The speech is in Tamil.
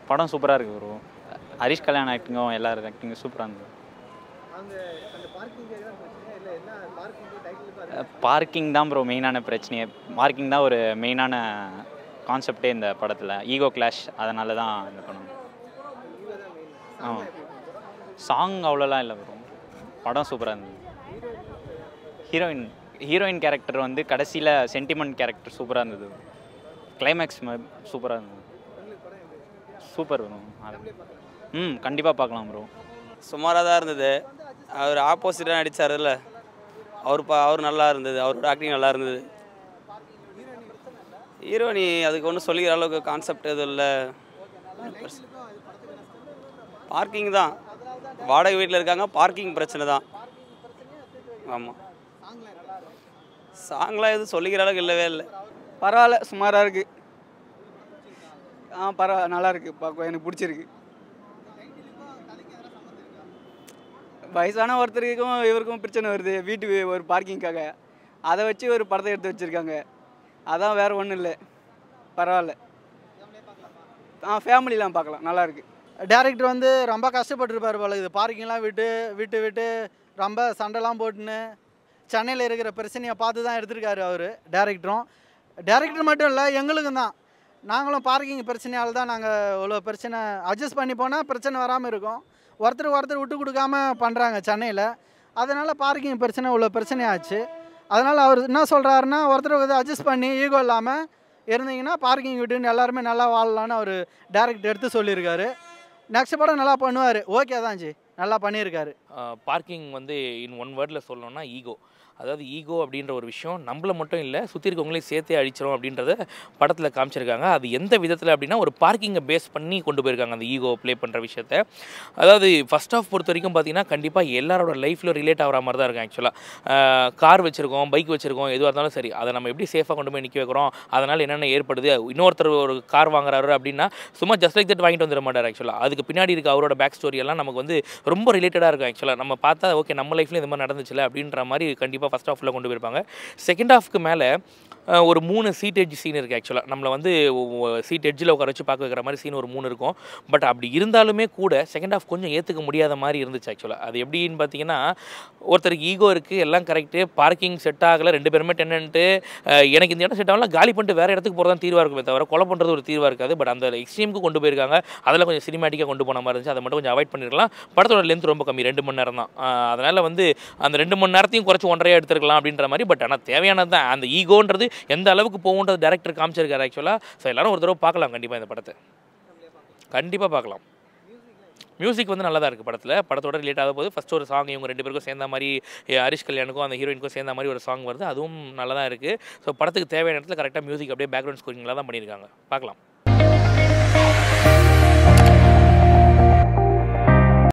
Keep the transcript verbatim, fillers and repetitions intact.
படம் சூப்பராக இருக்குது ப்ரோ. ஹரிஷ் கல்யாண் ஆக்டிங்கும் எல்லாரும் ஆக்டிங்கும் சூப்பராக இருந்தது. பார்க்கிங் தான் ப்ரோ மெயினான பிரச்சனையே. பார்க்கிங் தான் ஒரு மெயினான கான்செப்டே இந்த படத்தில். ஈகோ கிளாஷ், அதனால தான் இந்த படம். ஆ சாங் அவ்வளோலாம் இல்லை ப்ரோ. படம் சூப்பராக இருந்தது. ஹீரோயின் ஹீரோயின் கேரக்டர் வந்து கடைசியில் சென்டிமெண்ட் கேரக்டர் சூப்பராக இருந்தது. கிளைமேக்ஸ் சூப்பராக இருந்தது. Super bro. ம் கண்டிப்பாக பார்க்கலாம் ப்ரோ. சுமாராக தான் இருந்தது. அவர் ஆப்போசிட்டாக நடித்தார்ல, அவர் பா அவர் நல்லா இருந்தது. அவரோட ஆக்டிங் நல்லா இருந்தது. ஹீரோனி அதுக்கு ஒன்றும் சொல்லிக்கிற அளவுக்கு கான்செப்ட் எதுவும் இல்லை. பார்க்கிங் தான், வாடகை வீட்டில் இருக்காங்க, பார்க்கிங் பிரச்சனை தான். ஆமாம், சாங்லாம் எதுவும் சொல்லிக்கிற அளவுக்கு இல்லவே இல்லை. பரவாயில்ல, சுமாராக இருக்குது. ஆ பரவாயில்ல, நல்லா இருக்குது. பார்க்க எனக்கு பிடிச்சிருக்கு. வயசான ஒருத்தருக்கும் இவருக்கும் பிரச்சனை வருது வீட்டு ஒரு பார்க்கிங்காக. அதை வச்சு ஒரு படத்தை எடுத்து வச்சுருக்காங்க. அதான் வேறு ஒன்றும் இல்லை. பரவாயில்ல. ஆ ஃபேமிலிலாம் பார்க்கலாம், நல்லாயிருக்கு. டேரக்டர் வந்து ரொம்ப கஷ்டப்பட்டுருப்பார் போல. இது பார்க்கிங்லாம் விட்டு விட்டு விட்டு ரொம்ப சண்டைலாம் போட்டுன்னு சென்னையில் இருக்கிற பிரச்சனையை பார்த்து தான் எடுத்திருக்காரு அவர் டேரக்டரும். டேரக்டர் மட்டும் இல்லை, எங்களுக்கும் தான். நாங்களும் பார்க்கிங் பிரச்சனையால் தான் நாங்கள் இவ்வளோ பிரச்சனை அட்ஜஸ்ட் பண்ணி போனால் பிரச்சனை வராமல் இருக்கும். ஒருத்தர் ஒருத்தர் விட்டு கொடுக்காம பண்ணுறாங்க சென்னையில். அதனால் பார்க்கிங் பிரச்சனை இவ்வளோ பிரச்சனையாச்சு. அதனால் அவர் என்ன சொல்கிறாருன்னா, ஒருத்தர் வந்து அட்ஜஸ்ட் பண்ணி ஈகோ இல்லாமல் இருந்தீங்கன்னா பார்க்கிங் விட்டுன்னு எல்லாருமே நல்லா வாழலான்னு அவர் டேரக்டர் எடுத்து சொல்லியிருக்காரு. நெக்ஸ்ட் படம் நல்லா பண்ணுவார். ஓகே தான் ஜி, நல்லா பண்ணியிருக்காரு. பார்க்கிங் வந்து இன் ஒன் வேர்டில் சொல்லணும்னா ஈகோ. அதாவது ஈகோ அப்படின்ற ஒரு விஷயம் நம்மளை மட்டும் இல்லை, சுற்றி இருக்கவங்களையும் சேர்த்தே அழிச்சிடும் அப்படின்றத படத்தில் காமிச்சிருக்காங்க. அது எந்த விதத்தில் அப்படின்னா, ஒரு பார்க்கிங்கை பேஸ் பண்ணி கொண்டு போயிருக்காங்க அந்த ஈகோ ப்ளே பண்ணுற விஷயத்த. அதாவது ஃபஸ்ட் ஆஃப் பொறுத்த வரைக்கும் பார்த்தீங்கன்னா, கண்டிப்பாக எல்லாரோட லைஃப்பில் ரிலேட் ஆகிற மாதிரி தான் இருக்கும். ஆக்சுவலாக கார் வச்சுருக்கோம், பைக் வச்சுருக்கோம், எதுவாக இருந்தாலும் சரி, அதை நம்ம எப்படி சேஃபாக கொண்டு போய் நிற்க வைக்கிறோம், அதனால் என்னென்ன ஏற்படுது. இன்னொருத்தர் ஒரு கார் வாங்குறாரு அப்படின்னா சும்மா ஜஸ்ட் லைக் தட் வாங்கிட்டு வந்துட மாட்டார். ஆக்சுவலாக அதுக்கு பின்னாடி இருக்க அவரோட பேக் ஸ்டோரி எல்லாம் நமக்கு வந்து ரொம்ப ரிலேட்டடாக இருக்கும். ஆக்சுவலாக நம்ம பார்த்தா ஓகே, நம்ம லைஃப்ல இந்த மாதிரி நடந்துச்சுல அப்படின்ற மாதிரி கண்டிப்பாக ஃபஸ்ட் ஹாஃபில் கொண்டு போயிருப்பாங்க. செகண்ட் ஹாஃப்க்கு மேலே ஒரு மூணு சீட் எட்ஜ் சீன் இருக்குது. ஆக்சுவலாக நம்மளை வந்து சீட் எட்ஜில் உட்கார வச்சு பார்க்க வைக்கிற மாதிரி சீன் ஒரு மூணு இருக்கும். பட் அப்படி இருந்தாலுமே கூட செகண்ட் ஹாஃப் கொஞ்சம் ஏற்றுக்க முடியாத மாதிரி இருந்துச்சு. ஆக்சுவலாக அது எப்படின்னு பார்த்தீங்கன்னா, ஒருத்தருக்கு ஈகோ இருக்குது, எல்லாம் கரெக்டு, பார்க்கிங் செட் ஆகலை, ரெண்டு பேருமே டென்னன்ட்டு, எனக்கு இந்த இடம் செட் ஆகலாம், காலி பண்ணிட்டு வேறு இடத்துக்கு போகிறதான் தீர்வாக இருக்குமே தவிர கொலை பண்ணுறது ஒரு தீர்வாக இருக்காது. பட் அந்த எக்ஸ்ட்ரீமுக்கு கொண்டு போயிருக்காங்க. அதில் கொஞ்சம் சினிமேட்டிக்காக கொண்டு போன மாதிரி இருந்துச்சு. அதை மட்டும் கொஞ்சம் அவாய்ட் பண்ணிருக்கலாம். படத்தோட லென்த் ரொம்ப கம்மி, ரெண்டு மணி நேரம் தான். அதனால் வந்து அந்த ரெண்டு மணி நேரத்தையும் குறைச்சி ஒன்றரையாக எடுத்துருக்கலாம் அப்படின்ற மாதிரி. பட் ஆனால் தேவையானது தான். அந்த ஈகோன்றது எந்த அளவுக்கு போகுன்றது டேரக்டர் காமிச்சிருக்காரு. ஆக்சுவலாக ஸோ எல்லாரும் ஒரு தடவை பார்க்கலாம் கண்டிப்பாக இந்த படத்தை. கண்டிப்பாக பார்க்கலாம். மியூசிக் வந்து நல்லா தான் இருக்குது படத்தில். படத்தோட ரிலேட் ஆக போது ஃபஸ்ட் ஒரு சாங் இவங்க ரெண்டு பேருக்கும் சேர்ந்த மாதிரி, ஹரிஷ் கல்யாணுக்கும் அந்த ஹீரோயினுக்கும் சேர்ந்த மாதிரி ஒரு சாங் வருது. அதுவும் நல்லா தான் இருக்குது. ஸோ படத்துக்கு தேவையான இடத்துல கரெக்டாக மியூசிக் அப்படியே பேக்ரவுண்ட் ஸ்கோரிங்லாம் தான் பண்ணியிருக்காங்க. பார்க்கலாம்.